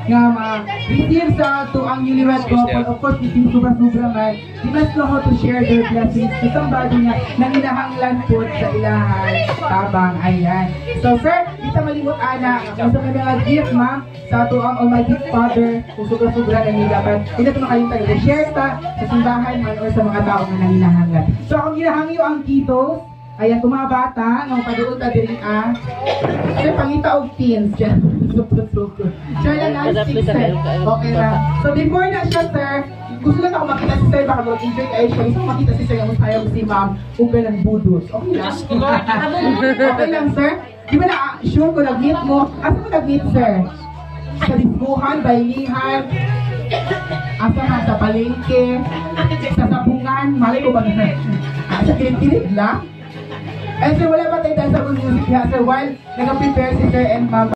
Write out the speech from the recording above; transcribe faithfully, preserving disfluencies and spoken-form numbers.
nga ma-receive sa to ang newlywed couple. Of course, hindi sobra-sobra man. They must know how to share their blessings to somebody nga nanginahanglan po sa ilahan. Tabang, ayan. So, sir, di ta malimot, ana. Kung sa mga gift, ma'am, sa to ang Almighty Father, kung sobra-sobra nangilaban, hindi na ito makalimutan. I-share ta sa simbahan man o sa mga tao nga nanginahanglan. So, akong ginahangyo ang kitos. Ayan, kung mga bata, nung paduot na din ah. Sir, pangita og teens dyan. Sir, na last six, sir. Okay na. So, before na siya, sir, gusto lang ako makita si sir, baka mag-enjoy kayo siya. Gusto makita si sir, yung sayang si ma'am, kung ng budos. Okay lang? Okay lang, sir? Di ba na, sure ko nag-meet mo? Asa mo nag-meet, sir? Sa disbuhan, baylihan, asa nga sa palengke, sa sabungan, mali ko ba na? Sa kilid-kilid lang? And sir, wala ba tayo sa music ha, sir? While nag-prepare si sir and ma'am,